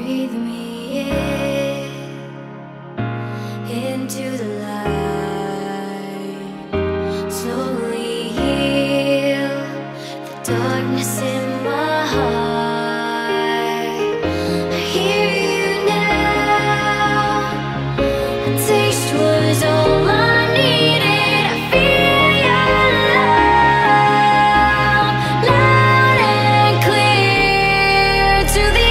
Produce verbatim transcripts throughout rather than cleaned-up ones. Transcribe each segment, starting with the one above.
Breathe me in, into the light. Slowly heal the darkness in my heart. I hear you now. A taste was all I needed. I feel your love, loud and clear to the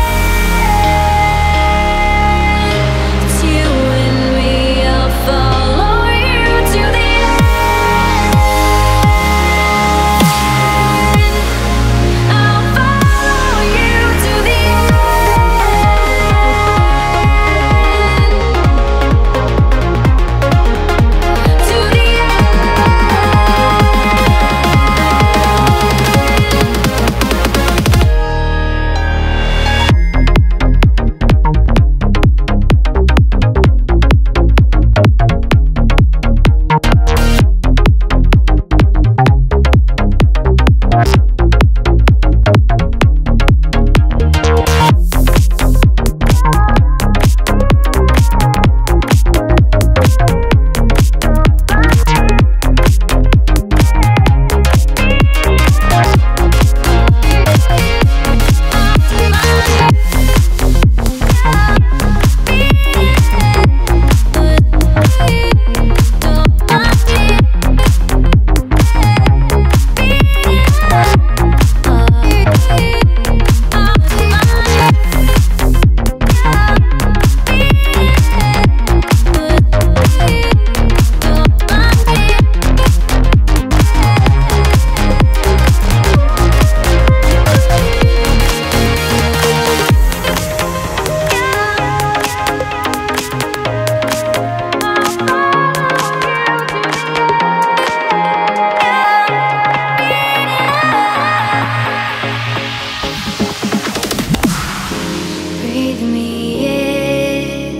breathe me in,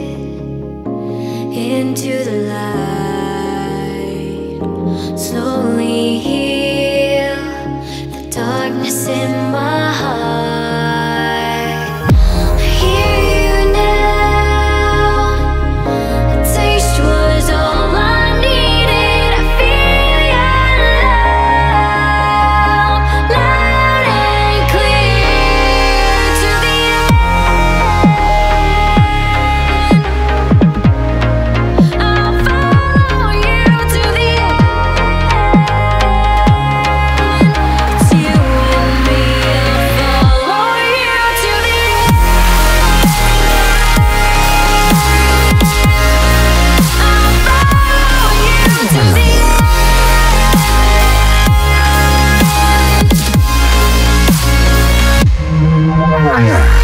into the light. Slowly heal the darkness in my heart. I hear you now. A taste was all I needed. I feel your love, loud and clear to the Yeah.